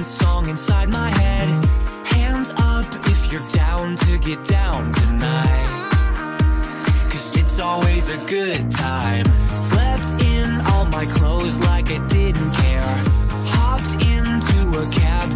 one song inside my head. Hands up if you're down to get down tonight, 'cause it's always a good time. Slept in all my clothes like I didn't care. Hopped into a cab